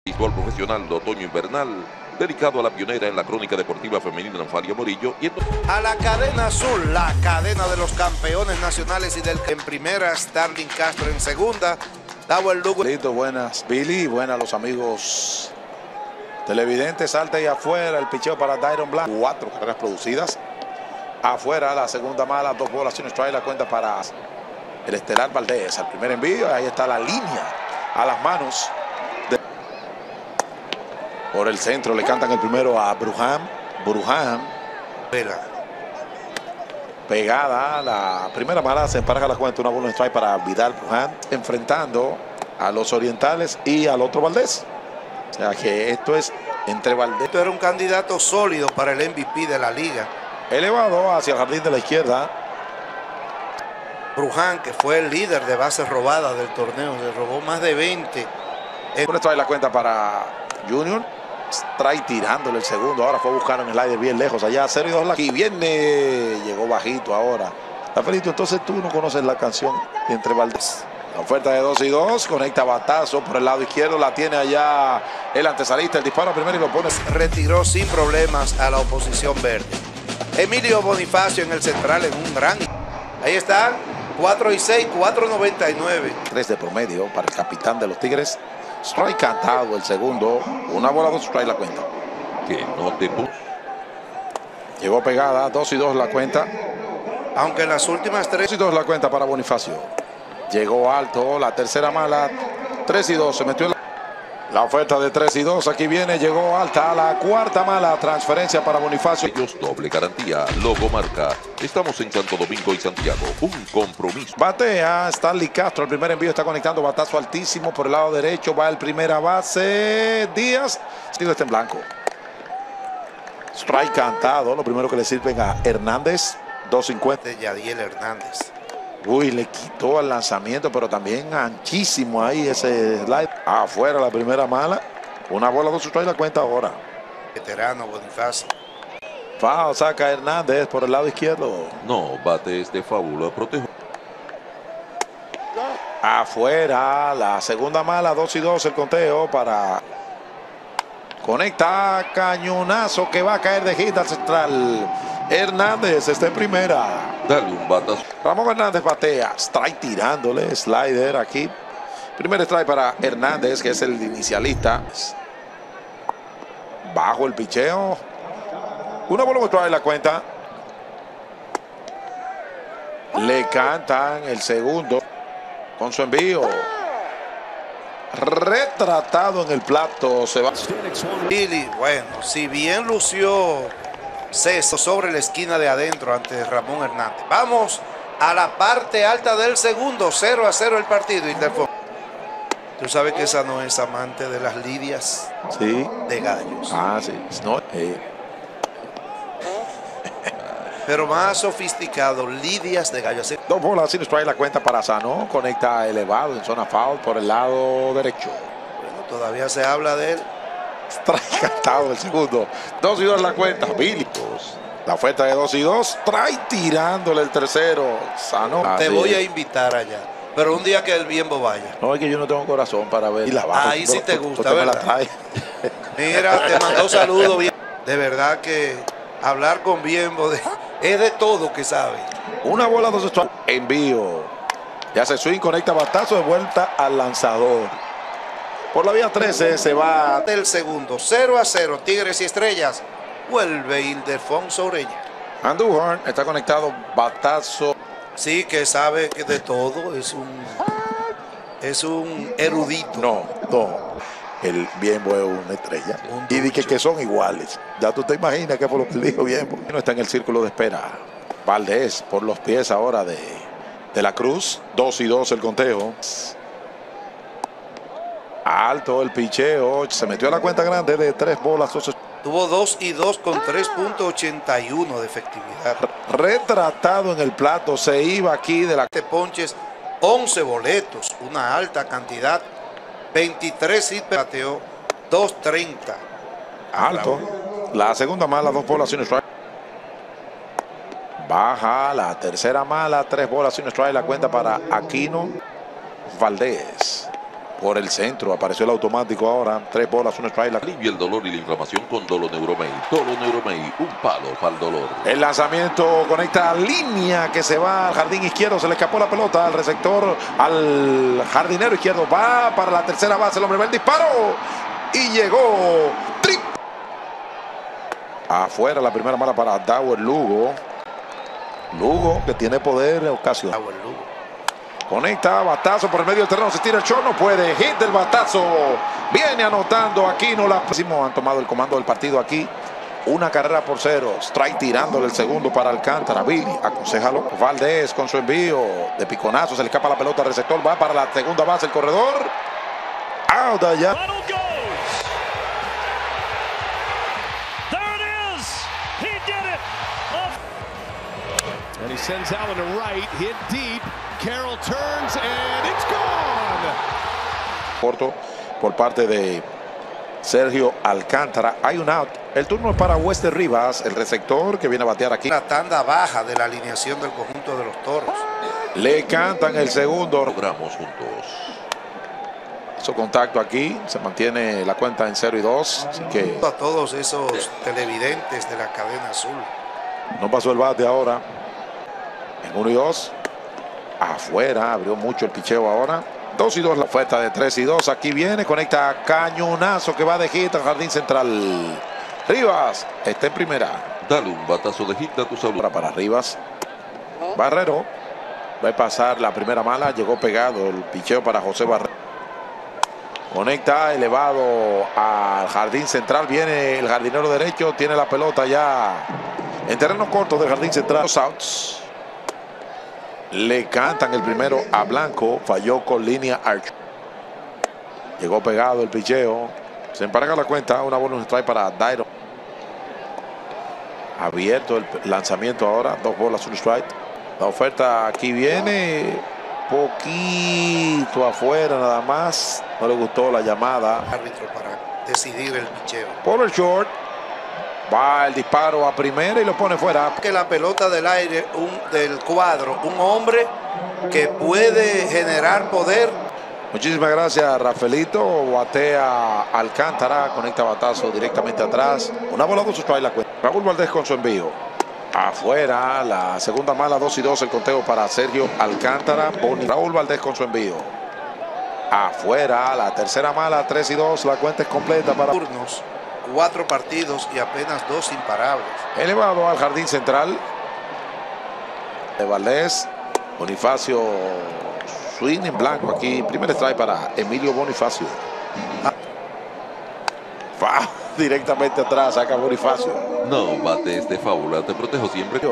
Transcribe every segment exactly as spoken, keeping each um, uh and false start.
Béisbol profesional de otoño-invernal, dedicado a la pionera en la crónica deportiva femenina Anfaria Morillo. Y a la cadena azul, la cadena de los campeones nacionales y del en primera, Starling Castro en segunda, Dawel Lugo. Listo, buenas Billy, buenas los amigos televidentes. Alta y afuera el picheo para Dairon Blanco. Cuatro carreras producidas. Afuera la segunda mala, dos bolas sin strike, la cuenta para el estelar Valdés. Al primer envío, ahí está la línea a las manos. De... Por el centro le cantan el primero a Bruján. Bruján. Pegada, la primera mala, se emparga la cuenta, una bola en strike para Vidal Bruján, enfrentando a los orientales y al otro Valdés. O sea que esto es entre Valdés. Esto era un candidato sólido para el M V P de la liga. Elevado hacia el jardín de la izquierda. Bruján, que fue el líder de bases robadas del torneo, se robó más de veinte. Por esto hay la cuenta para Junior. Strike tirándole el segundo. Ahora fue a buscar en el aire bien lejos. Allá cero y dos. Aquí viene. Llegó bajito ahora. Rafaelito, entonces tú no conoces la canción entre Valdés. La oferta de dos y dos. Conecta batazo por el lado izquierdo. La tiene allá el antesalista. El disparo primero y lo pone. Retiró sin problemas a la oposición verde. Emilio Bonifacio en el central en un gran. Ahí está. cuatro y seis, cuatro noventa y nueve. tres de promedio para el capitán de los Tigres. Strike cantado el segundo. Una bola, dos strike la cuenta. que no te puso. Llegó pegada, dos y dos la cuenta. Aunque en las últimas tres. dos y dos la cuenta para Bonifacio. Llegó alto, la tercera mala. tres y dos, se metió en la... La oferta de tres y dos, aquí viene, llegó alta a la cuarta mala. Transferencia para Bonifacio. Ellos doble garantía, logo marca. Estamos en Santo Domingo y Santiago. Un compromiso. Batea Starling Castro. El primer envío está conectando batazo altísimo por el lado derecho. Va el primera base. Díaz. Sigue está en blanco. Strike cantado. Lo primero que le sirven a Hernández. dos cincuenta. De Yadiel Hernández. Uy, le quitó al lanzamiento, pero también anchísimo ahí ese slide. Afuera la primera mala. Una bola, dos strike la cuenta ahora. Veterano Bonifacio. Foul, saca Hernández por el lado izquierdo. No, bates de fábula, protejo. Afuera, la segunda mala, dos y dos el conteo para... Conecta, cañonazo que va a caer de hit al central. Hernández está en primera. Dale un batazo. Ramón Hernández batea, strike tirándole, slider aquí. Primer strike para Hernández, que es el inicialista. Bajo el picheo. Una bola que trae la cuenta. Le cantan el segundo con su envío. Retratado en el plato. Se va. Billy, bueno, si bien lució Ceso sobre la esquina de adentro ante Ramón Hernández. Vamos a la parte alta del segundo. cero a cero el partido. Tú sabes que esa no es amante de las lidias. Sí. De gallos. Ah, sí. No, eh. Pero más sofisticado, lidias de gallos. Dos bolas sin strike la cuenta para Sano. Conecta elevado en zona foul por el lado derecho. Bueno, todavía se habla de él. Strike cantado el segundo. Dos y dos la cuenta. Billy. La oferta de dos y dos. Trae tirándole el tercero. Sano. Te Así voy es. a invitar allá. Pero un día que el Bienbo vaya. No, es que yo no tengo corazón para ver. Y la baja. Ahí sí te gusta, me la ¿verdad? trae. Mira, te mandó saludos bien. De verdad que hablar con Bienbo de, es de todo que sabe. Una bola, dos strike. Envío. Ya se swing, conecta batazo de vuelta al lanzador. Por la vía trece se va. Del segundo, cero a cero, Tigres y Estrellas. Vuelve Ildefonso Ureña. Andújar está conectado, batazo. Sí, que sabe que de todo, es un es un erudito. No, no. El Bienbo es una estrella. Un Y dije ducho. que son iguales. Ya tú te imaginas qué fue lo que dijo Bienbo. No está en el círculo de espera. Valdés por los pies ahora de, de la Cruz. Dos y dos el conteo. Alto el picheo. Se metió a la cuenta grande de tres bolas. Dos. Tuvo dos y dos con tres punto ochenta y uno de efectividad. Retratado en el plato. Se iba aquí de la... Te ponches once boletos, una alta cantidad. veintitrés hits, bateó dos treinta. Alto. La segunda mala, dos bolas sin strike. Baja la tercera mala, tres bolas sin strike. La cuenta para Aquino Valdés. por el centro. Apareció el automático ahora. Tres bolas, un strike. Alivia el dolor y la inflamación con Doloneuromain. Doloneuromain, un palo para el dolor. El lanzamiento conecta línea que se va al jardín izquierdo. Se le escapó la pelota al receptor, al jardinero izquierdo. Va para la tercera base. El hombre va el disparo. Y llegó. Trip. Afuera la primera mala para Dauer Lugo. Lugo que tiene poder en ocasión. Dauer Lugo. Conecta, batazo por el medio del terreno, se tira el short, no puede, hit del batazo, viene anotando aquí, no la... Han tomado el comando del partido aquí, una carrera por cero, strike tirándole el segundo para Alcántara, Billy, aconsejalo, Valdés con su envío de piconazo, se le escapa la pelota al receptor, va para la segunda base el corredor, out allá. And he sends Allen to right, hit deep. Carroll turns and it's gone. Corto por parte de Sergio Alcántara. Hay un out. El turno es para Wester Rivas, el receptor que viene a batear aquí. La tanda baja de la alineación del conjunto de los Toros. Le cantan el segundo. Logramos juntos. Hizo contacto aquí. Se mantiene la cuenta en cero y dos. Así que A todos esos televidentes de la cadena azul. no pasó el bate ahora. En uno y dos. Afuera, abrió mucho el picheo ahora. dos y dos la oferta de tres y dos. Aquí viene, conecta cañonazo que va de hit al jardín central. Rivas está en primera. Dale un batazo de hit a tu salud. Ahora para Rivas. Barrero va a pasar la primera mala. Llegó pegado el picheo para José Barrero. Conecta elevado al jardín central. Viene el jardinero derecho. Tiene la pelota ya en terreno corto del jardín central. Dos outs. Le cantan el primero a Blanco. Falló con línea Arch. Llegó pegado el picheo. Se empareja la cuenta. Una bonus strike para Dairo. Abierto el lanzamiento ahora. Dos bolas, un strike. La oferta aquí viene. Poquito afuera nada más. No le gustó la llamada. Árbitro para decidir el picheo. Por el short. Va el disparo a primera y lo pone fuera. Que la pelota del aire un, del cuadro, un hombre que puede generar poder. Muchísimas gracias, Rafaelito. Batea Alcántara, conecta batazo directamente atrás. Una bola, dos strikes la cuenta. Raúl Valdés con su envío. Afuera, la segunda mala, dos y dos el conteo para Sergio Alcántara. Boni. Raúl Valdés con su envío. Afuera, la tercera mala, tres y dos, la cuenta es completa para Turnos. Cuatro partidos y apenas dos imparables. Elevado al jardín central de Valdés. Bonifacio swing en blanco aquí. Primer strike para Emilio Bonifacio. Va directamente atrás, saca Bonifacio. No bates de fábula, te protejo siempre.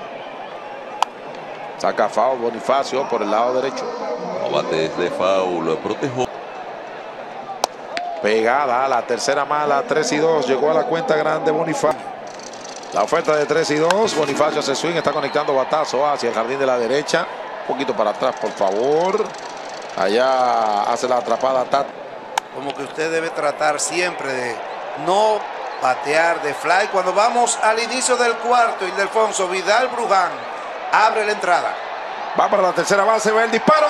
Saca foul Bonifacio por el lado derecho. No bates de foul, protejo. Pegada a la tercera mala, tres y dos. Llegó a la cuenta grande Bonifacio. La oferta de tres y dos. Bonifacio hace swing, está conectando batazo hacia el jardín de la derecha. Un poquito para atrás, por favor. Allá hace la atrapada Tat. Como que usted debe tratar siempre de no patear de fly. Cuando vamos al inicio del cuarto, Ildefonso Vidal Bruján abre la entrada. Va para la tercera base, va el disparo.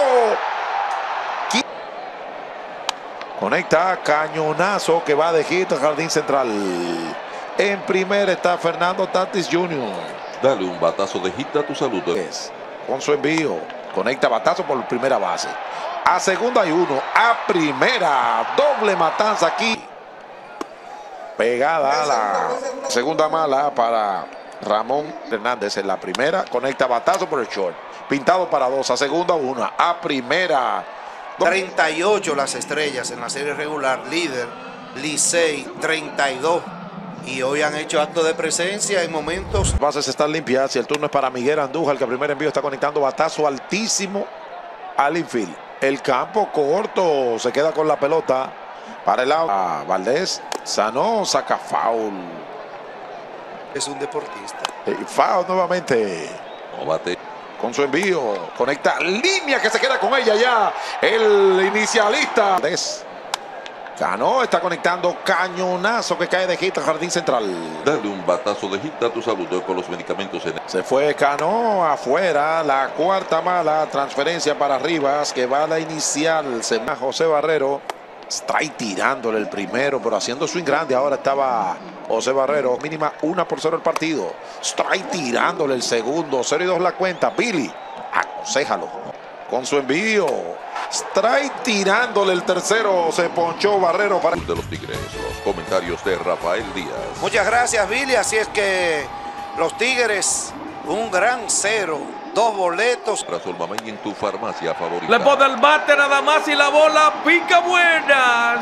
Conecta cañonazo que va de hit al jardín central. En primera está Fernando Tatis junior Dale un batazo de hit a tu salud. Con su envío. Conecta batazo por primera base. A segunda hay uno. A primera. Doble matanza aquí. Pegada a la segunda mala para Ramón Hernández en la primera. Conecta batazo por el short. Pintado para dos. A segunda una. A primera. treinta y ocho las estrellas en la serie regular. Líder Licey treinta y dos. Y hoy han hecho acto de presencia en momentos. Las bases están limpias y el turno es para Miguel Andújar, que el primer envío está conectando batazo altísimo al infield. El campo corto, se queda con la pelota para el lado. Ah, Valdés sanó, saca foul. Es un deportista. Eh, foul nuevamente. No bate. Con su envío, conecta línea que se queda con ella ya. El inicialista. Valdés. Cano está conectando cañonazo que cae de hit al jardín central. Dale un batazo de hit a tu salud con los medicamentos en... Se fue Cano afuera. La cuarta mala. Transferencia para Rivas que va a la inicial. Se va José Barrero. Está ahí tirándole el primero, pero haciendo swing grande. Ahora estaba José Barrero. Mínima una por cero el partido. Está ahí tirándole el segundo. Cero y dos la cuenta. Billy, aconséjalo con su envío. Strike tirándole el tercero. Se ponchó Barrero para... de los Tigres. Los comentarios de Rafael Díaz. Muchas gracias, Billy. Así es que los Tigres, un gran cero. Dos boletos. Razón Mamey en tu farmacia favorita. Le pone el bate nada más y la bola pica buena,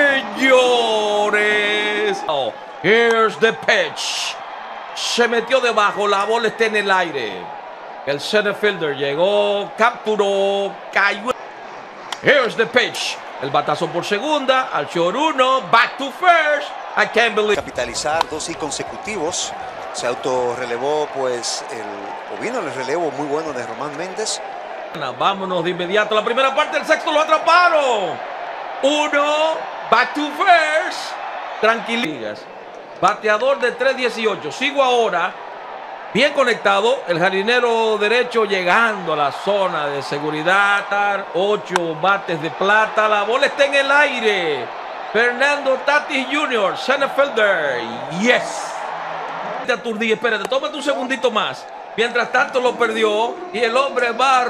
señores. Oh, here's the pitch. Se metió debajo, la bola está en el aire. El center fielder llegó, capturó, cayó. Here's the pitch. El batazo por segunda, al short uno, back to first. I can't believe. Capitalizar dos y consecutivos. Se autorrelevó, pues, el, o vino el relevo muy bueno de Román Méndez. Vámonos de inmediato. La primera parte del sexto lo atraparon. Uno, back to first. Tranquiligas. Bateador de tres dieciocho. Sigo ahora. Bien conectado. El jardinero derecho llegando a la zona de seguridad. Ocho bates de plata. La bola está en el aire. Fernando Tatis junior, center fielder. Yes. Aturdí, espérate, tómate un segundito más. Mientras tanto lo perdió y el hombre va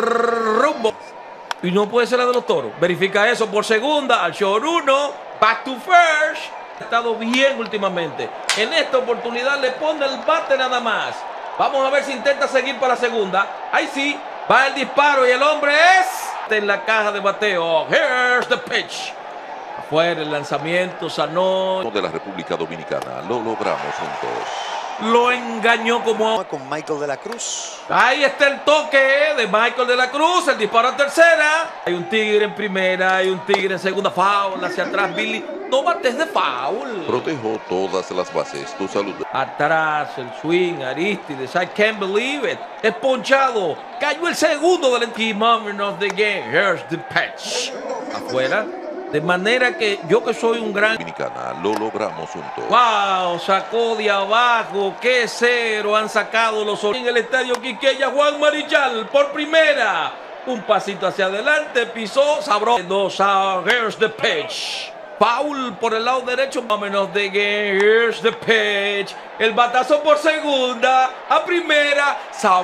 rumbo. Y no puede ser la de los Toros. Verifica eso por segunda, al short uno, back to first. Ha estado bien últimamente. En esta oportunidad le pone el bate nada más. Vamos a ver si intenta seguir para la segunda. Ahí sí, va el disparo y el hombre es en la caja de bateo. Here's the pitch. Afuera el lanzamiento, sanó. De la República Dominicana. Lo logramos juntos. Lo engañó como... Con Michael de la Cruz. Ahí está el toque de Michael de la Cruz. El disparo a tercera. Hay un tigre en primera. Hay un tigre en segunda. Foul hacia atrás, Billy. No bates de foul. Protejo todas las bases. Tu salud. Atrás, el swing, Aristides. I can't believe it. Es ponchado. Cayó el segundo del key moment of the game. Here's the pitch. Afuera. De manera que yo que soy un gran... Dominicana, lo logramos juntos. ¡Wow! Sacó de abajo. ¡Qué cero! Han sacado los... En el estadio Quiqueya, Juan Marichal por primera. Un pasito hacia adelante. Pisó. Sabroso. Dos out. Here's the pitch. Foul por el lado derecho. Vámonos de game. Here's the pitch. El batazo por segunda. A primera.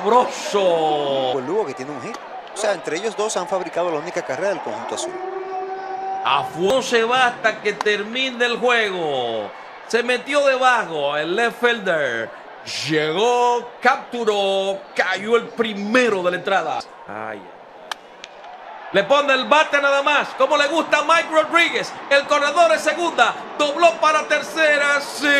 Sabroso. El Lugo que tiene un hit. O sea, entre ellos dos han fabricado la única carrera del conjunto azul. Afuera se va hasta que termine el juego. Se metió debajo el left fielder. Llegó, capturó, cayó el primero de la entrada. Ay. Le pone el bate nada más. Como le gusta a Mike Rodríguez. El corredor es segunda. Dobló para tercera.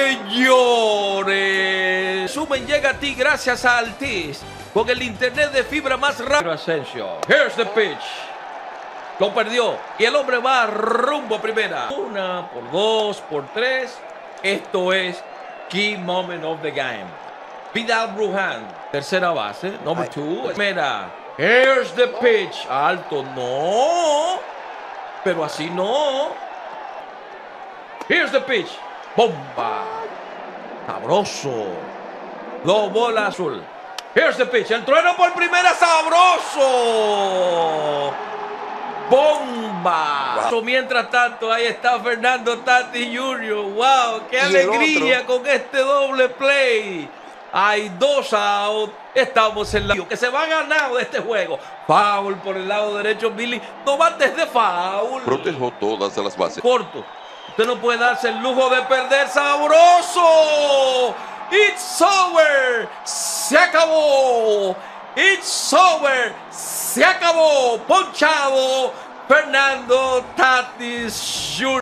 Señores. Sumen llega a ti gracias a Altiz. Con el internet de fibra más rápido. Asensio. Here's the pitch. Lo perdió y el hombre va rumbo a primera. Una, por dos, por tres. Esto es key moment of the game. Vidal Bruján, tercera base, number two. Primera. Here's the pitch. Alto, no. Pero así no. Here's the pitch. Bomba. Sabroso. Dos bolas azul. Here's the pitch. El trueno por primera, sabroso. ¡Bomba! Wow. Mientras tanto, ahí está Fernando Tatis junior ¡Wow! ¡Qué alegría con este doble play! Hay dos out. Estamos en la... que se va ganado de este juego. Foul por el lado derecho, Billy. No bates de foul. Protejo todas las bases. Corto. Usted no puede darse el lujo de perder. ¡Sabroso! ¡It's over! ¡Se acabó! It's over. Se acabó. Ponchado. Fernando Tatis junior